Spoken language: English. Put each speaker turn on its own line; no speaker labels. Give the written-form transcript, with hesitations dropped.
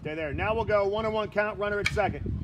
Stay there. Now we'll go 1-on-1 count, runner at second.